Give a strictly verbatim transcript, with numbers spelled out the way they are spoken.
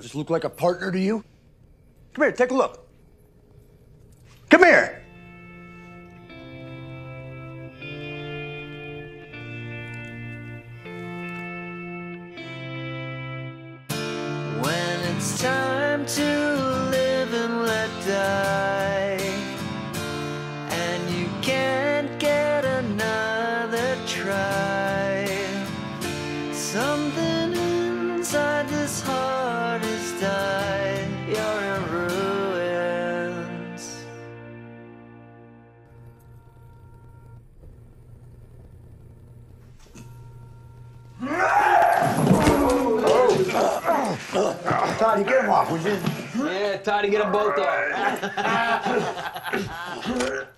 Does this look like a partner to you? Come here, take a look. Come here. When it's time to live and let die, and you can't get another try, something inside this heart has died. You're in ruins. Toddy, get him off, would you? Yeah, Toddy, get them both off.